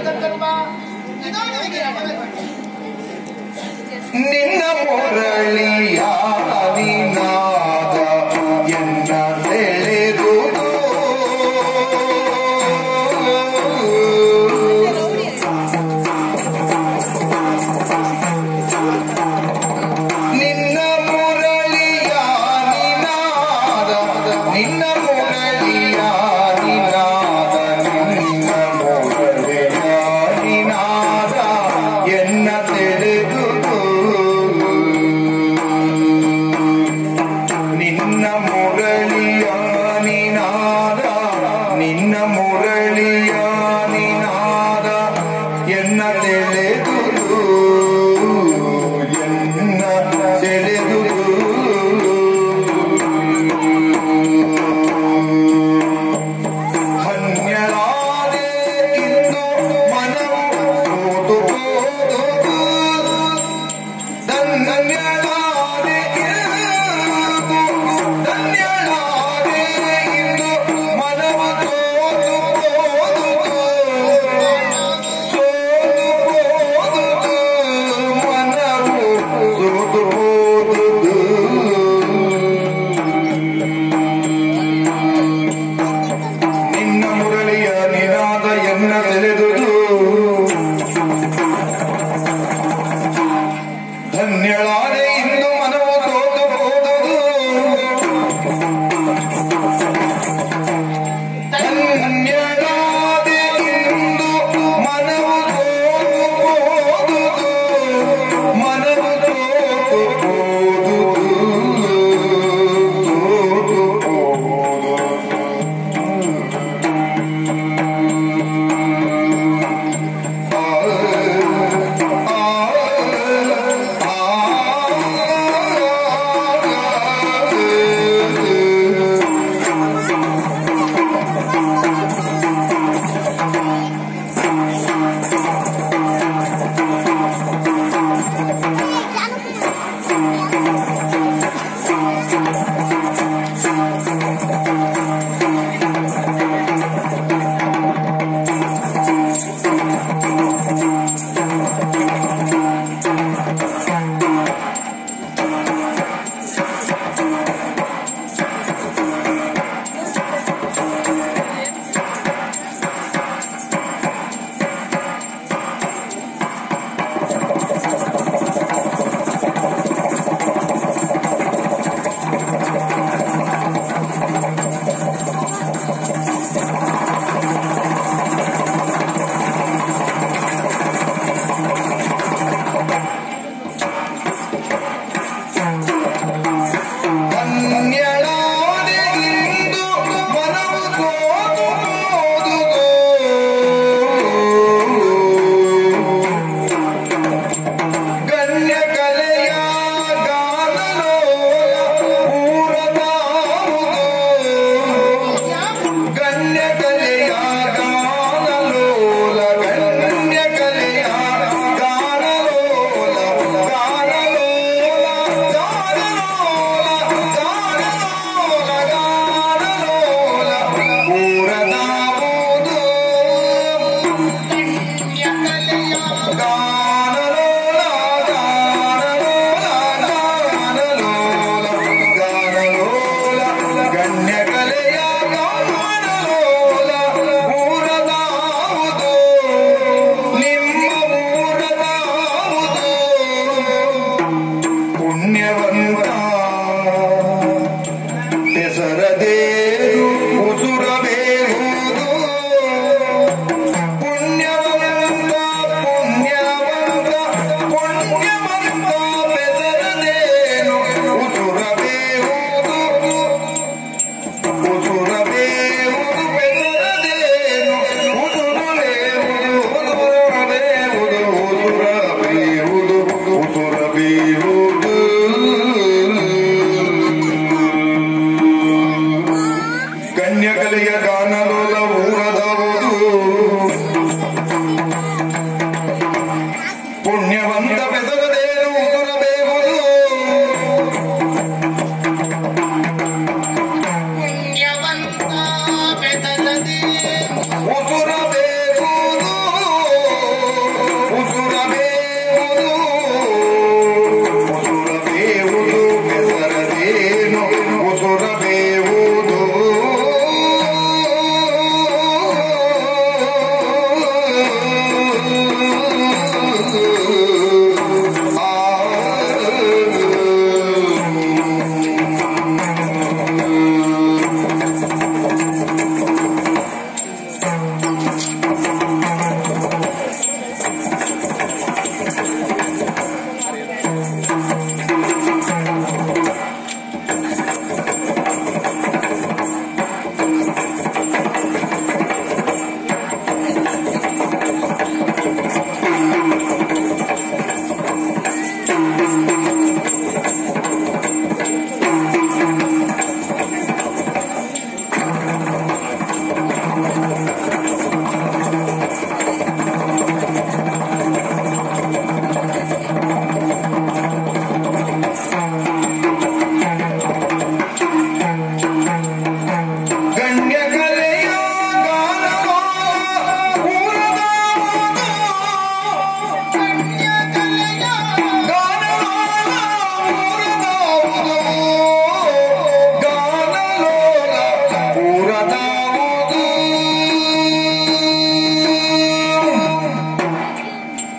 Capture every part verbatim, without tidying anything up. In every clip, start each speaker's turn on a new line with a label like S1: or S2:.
S1: ನಿನ್ನ ಮುರಳಿಯ ನಿನಾದ ಎನ್ನ ಸೆಳೆದುದು ನಿನ್ನ ಮುರಳಿಯ ನಿನಾದ ನಿನ್ನ ಮುರಳಿಯ ನಿನಾದ ನಿನ್ನ ಮುರಳಿಯ ನಿನಾದ ಎನ್ನ ಸೆಳೆದುದು ನಿನ್ನ ಮುರಳಿಯ ನಿನಾದ ನಿನ್ನ ಮುರಳಿಯ ನಿನಾದ ಎನ್ನ ಸೆಳೆದುದು ಎನ್ನ ಸೆಳೆದುದು ಹನ್ಯಳಾದೆ ಇಂದು ಮನವು ಸೋತು ಹೋದುದು ಧನ್ಯಳಾದೆ ಇಂದು ಧನ್ಯಳಾದೆ ಇಂದು ಮನವು ಸೋತು ಹೋದುದು ಸೋತು ಹೋದುದು ಮನವು ಸೋತು ಹೋದುದು ನಿನ್ನ ಮುರಳಿಯ ನಿನಾದ ಎನ್ನ ಸೆಳೆದುದು ಧನ್ಯಳಾದೆ ಇಂದು ಮನವು ಸೋತು ಹೋದುದು ಧನ್ಯಳಾದೆ ಇಂದು ಮನವು ಸೋತು ಹೋದುದು ಮನವು ಸೋತು ಹೋದುದು ಸೋತು ಹೋದುದು ಆ ಆ ಆ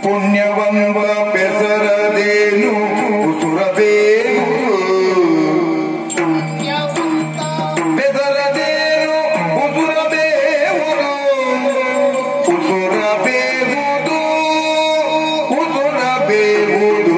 S1: ಪುಣ್ಯವಂತ ಬೆಸರದೇನು ಉಸುರಬೇಕು ಬೆಸರದೇನು ಉಸುರಬೇವುದು ಉಸುರಬೇವುದು ಉಸುರಬೇವುದು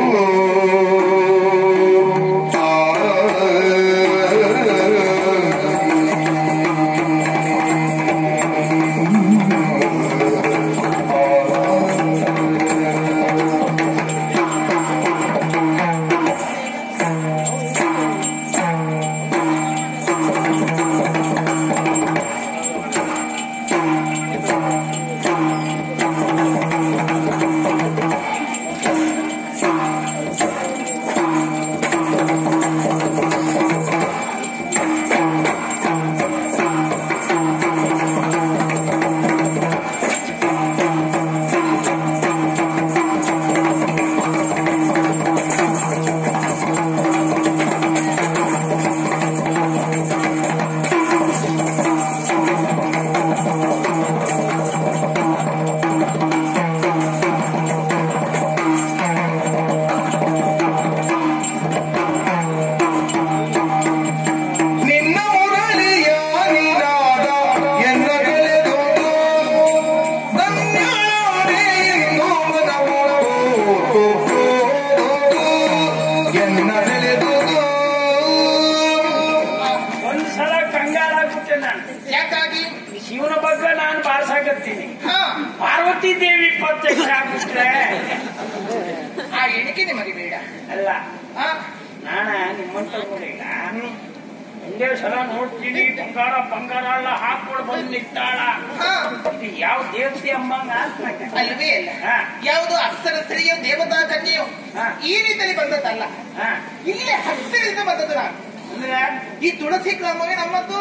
S2: ಶಿವನ ಬಗ್ಗೆ ನಾನು ಬಾಳ್ಸಾಕತ್ತೀನಿ. ಪಾರ್ವತಿ ದೇವಿ ಪ್ರತ್ಯಕ್ಷ ಆಗ್ಬಿಟ್ರೆ
S3: ಆ ಎಣಿಕೆ ನಿಮಗೆ ಬೇಡ
S2: ಅಲ್ಲ. ನಾನ ನಿಮ್ಮಂತ ಈಗ ಒಂದೇ ಸಲ ನೋಡ್ತೀನಿ, ಬಂಗಾರ ಬಂಗಾರ ಎಲ್ಲ ಹಾಕೊಂಡು ಬಂದು ನಿಂತಾಳ. ಇದು ಯಾವ ದೇವತೆ ಅಮ್ಮಂಗ
S3: ಅಲ್ವೇ ಅಲ್ಲ. ಯಾವುದು ಅಪ್ಸರಸ್ತ್ರೀಯೋ ದೇವತಾ ಕನ್ಯೆಯೋ ಈ ರೀತಿಯಲ್ಲಿ ಬಂದದ್ದಲ್ಲ. ಇಲ್ಲೇ ಹತ್ತಿರದಿಂದ ಬಂದದ್ದು ನಾನು.
S2: ಅಂದ್ರೆ
S3: ಈ ತುಳಸಿ ಗ್ರಾಮವೇ ನಮ್ಮದ್ದು.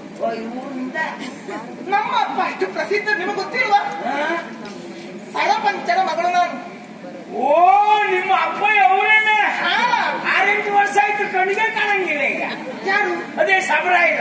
S3: ನಮ್ಮ ಅಪ್ಪ ಅಷ್ಟು ಪ್ರಸಿದ್ಧ ನಿಮಗೆ ಗೊತ್ತಿಲ್ವಾ? ಸರಪಂಚನ ಮಗಳು ನಾನು.
S2: ಓ, ನಿಮ್ಮ ಅಪ್ಪ ಅವರೇನೆ. ಆರೆಂಟು ವರ್ಷ ಆಯ್ತು, ಕಣ್ಣಿಗೆ ಕಾಣಂಗಿಲ್ಲ ಈಗ.
S3: ಯಾರು?
S2: ಅದೇ ಸಬ್ರಾಯರ.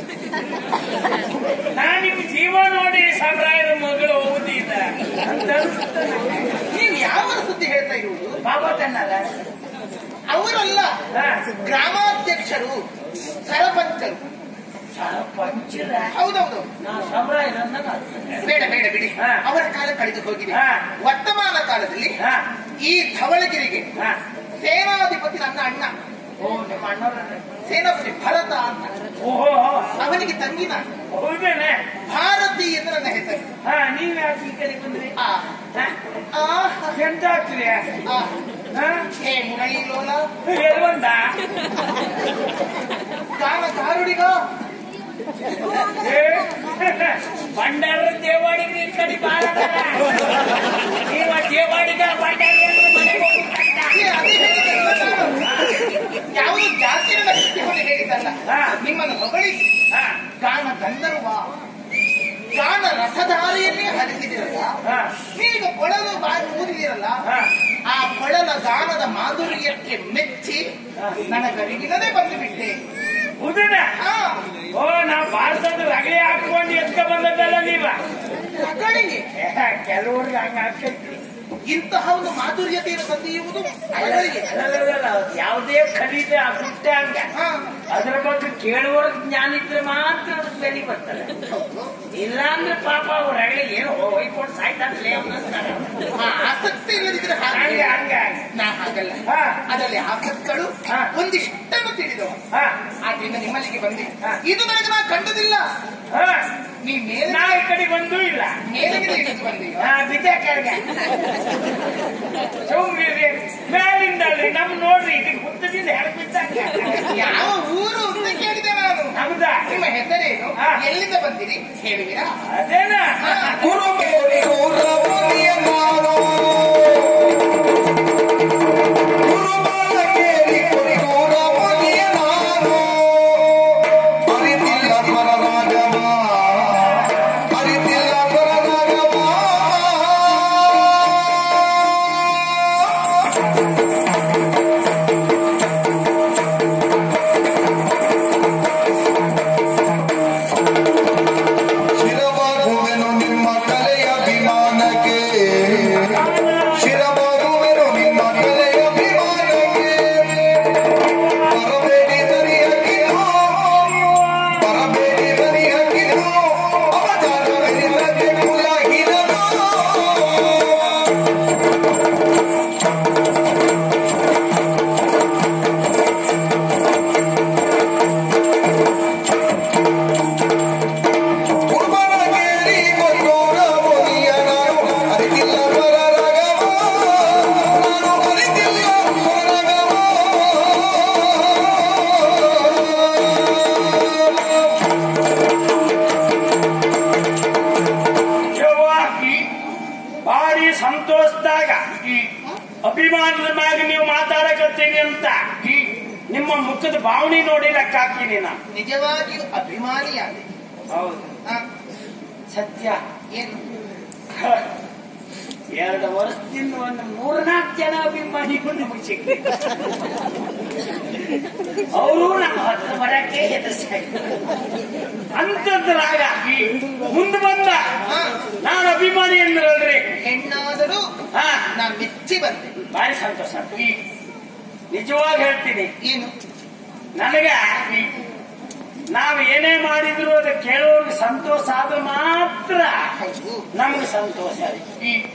S2: ನಾ ನಿಮ್ ಜೀವ ನೋಡಿ ಸಬ್ರಾಯರ ಮಗಳು ಓದಿದ ಅಂತ.
S3: ನೀವು ಯಾವ ಸುದ್ದಿ ಹೇಳ್ತಾ ಇರುವುದು?
S2: ಬಾಬಾ ತನ್ನಲ್ಲ
S3: ಅವರಲ್ಲ, ಗ್ರಾಮಾಧ್ಯಕ್ಷರು ಸರಪಂಚರು.
S2: ಸರಪಂಚರ?
S3: ಹೌದೌದು.
S2: ಬೇಡ
S3: ಬೇಡ ಬಿಡಿ, ಅವರ ಕಾಲ ಕಳೆದು ಹೋಗಿದೆ. ವರ್ತಮಾನ ಕಾಲದಲ್ಲಿ ಈ ಧವಳಗಿರಿಗೆ ಸೇನಾಧಿಪತಿ ನನ್ನ ಅಣ್ಣ.
S2: ಓ, ನಿಮ್ಮ ಅಣ್ಣ
S3: ಸೇನಾಪತಿ ಭರತ ಅಂತ.
S2: ಓಹೋ,
S3: ಅವನಿಗೆ ತಂಗಿನ
S2: ಹೌದೇನೆ.
S3: ಭಾರತಿ ಎಂದು ನನ್ನ ಹೆಸರು.
S2: ಹಾ, ನೀವ್ ಯಾಕೆ ಈ ಕಡೆ ಬಂದ್ರಿ? ಎಂತ ಆಗ್ತೀರಿ?
S3: ಹೇ ಮುರಳಿ ಲೋಲ
S2: ಎಲ್ಲಿ ಬಂದ?
S3: ಗಾನ ಕಾರುಡಿಗ
S2: ಬಂಡಾರ ದೇವಾಡಿಗೆ ಈ ಕಡೆ ಬಾಳ ನೀವ ದೇವಾಡಿಗ ಬಂಡಾರ
S3: ಯಾವುದು ಜಾತಿಯನ್ನು ರಕ್ಷಿಸಿಕೊಂಡು ಹೇಳಿದ್ದಲ್ಲ, ನಿಮ್ಮನ್ನು ಹೊಗಳಿ ಗಾನ ಗಂಧರ್ವ ಗಾನ ರಸಧಾರೆಯನ್ನೇ ಹರಿಸಿದಿರಲ್ಲ. ನೀವೀಗ ಕೊಳಲು ಬಾಯಿ ಊದಿದಿರಲ್ಲ, ಆ ಕೊಳಲ ಗಾನದ ಮಾಧುರ್ಯಕ್ಕೆ ಮೆಚ್ಚಿ ನನಗರಿಗಿಲ್ಲದೆ ಬಂದು ಬಿಟ್ಟೆ.
S2: ಹೌದನ? ಓ, ನಾ ಭಾರತದ ರಗಳೆ ಹಾಕೊಂಡು ಎತ್ಕ ಬಂದದ್ದಲ್ಲ ನೀವ.
S3: ರಗಳೆಗೆ
S2: ಕೆಲವ್ರಿಗೆ ಹಂಗ ಆಗ್ತೈತಿ.
S3: ಇಂತಹ ಒಂದು ಮಾಧುರ್ಯತೆಯನ್ನು ತಂದಿಯುವುದು
S2: ಯಾವುದೇ ಖರೀದಿ ಆಗುತ್ತೆ ಹಂಗ. ಅದ್ರ ಬಗ್ಗೆ ಕೇಳುವ ಜ್ಞಾನ ಇದ್ರೆ ಮಾತ್ರ ಅದಕ್ಕೆ ಬೆಲೆ ಬರ್ತಾರೆ. ಇಲ್ಲ ಅಂದ್ರೆ ಪಾಪ ಅವ್ರ ರಗಳೆ ಏನು ಹೊಯ್ಕೊಂಡು ಸಾಯ್ತಾಗಲೇ ಅಂತಾರೆ.
S3: ಆಸಕ್ತಿ ಇಲ್ಲದಿದ್ರೆ
S2: ಹಂಗ ಹಂಗ
S3: ನಾ ಹಾಗಲ್ಲ. ಅದರಲ್ಲಿ ಆಸಕ್ತಳು ಒಂದಿಷ್ಟನ್ನು ತಿಳಿದವ. ಆದ್ರಿಂದ ನಿಮ್ಮಲ್ಲಿಗೆ ಬಂದಿ. ಇದು ನನಗೆ ನಾ ಕಂಡದಿಲ್ಲ. ನೀ ಮೇಲೆ
S2: ನಾ ಈ ಕಡೆ ಬಂದೂ ಇಲ್ಲ.
S3: ಮೇಲಿಗೆ ಹಿಡಿದು ಬಂದಿ.
S2: ಬಿದ್ದಾಕೆ ಸುಮ್ಮಿರಿ. ಮೇಲಿಂದ ನಮ್ ನೋಡ್ರಿ, ಇದಕ್ಕೆ ಹುತ್ತದಿಂದ ಹೆಣ ಬಿದ್ದಾಕ.
S3: ಯಾವ ಊರು ಅಂತ ಕೇಳಿದೆ ನಾನು.
S2: ಹೌದಾ?
S3: ನಿಮ್ಮ ಹೆಸರೇನು? ಎಲ್ಲಿಂದ ಬಂದಿರಿ ಹೇಳುವಿರಾ?
S2: ಅದೇನಾ?
S1: ಶಿರವಾಗುವೆನು ನಿಮ್ಮ ಕಲೆಯ ಅಭಿಮಾನಕ್ಕೆ.
S2: ಭಾರಿ ಸಂತೋಷದಾಗ ಅಭಿಮಾನದ ಮ್ಯಾಗ ನೀವು ಮಾತಾಡಕತ್ತೀನಿ ಅಂತ ನಿಮ್ಮ ಮುಖದ ಭಾವನೆ ನೋಡಿ ಲೆಕ್ಕ ಹಾಕ್ತೀನಿ ನಾನು.
S3: ನಿಜವಾಗಿಯೂ ಅಭಿಮಾನಿಯಾದೆ.
S2: ಹೌದು
S3: ಆ,
S2: ಸತ್ಯ.
S3: ಏನು
S2: ಎರಡು ವರ್ಷದಿಂದ ಒಂದು ಮೂರ್ನಾಲ್ಕು ಜನ ಅಭಿಮಾನಿಗಳು ನಮಗೆ ಸಿಕ್ಕಿದ್ರು. ಅವರು ನಮ್ಮ ಹತ್ರ ಬರಕ್ಕೆ ಹೆದರ್ಸಾಯ್ತು. ಅಂತದ್ರಾಗ ಮುಂದೆ ಬಂದ ನಾನು ಅಭಿಮಾನಿ ಎಂದ್ರಲ್ರಿ,
S3: ಹೆಣ್ಣಾದರೂ
S2: ಹಾ
S3: ನಾ ಮೆಚ್ಚಿ ಬಂದೆ.
S2: ಭಾರಿ ಸಂತೋಷ. ನಿಜವಾಗಿ ಹೇಳ್ತೀನಿ,
S3: ಏನು
S2: ನನಗ ನಾವು ಏನೇ ಮಾಡಿದ್ರು ಅದು ಕೇಳೋರ್ಗೆ ಸಂತೋಷ ಆದ್ರೆ ಮಾತ್ರ
S3: ಹೌದು.
S2: ನಮ್ಗೆ ಸಂತೋಷ.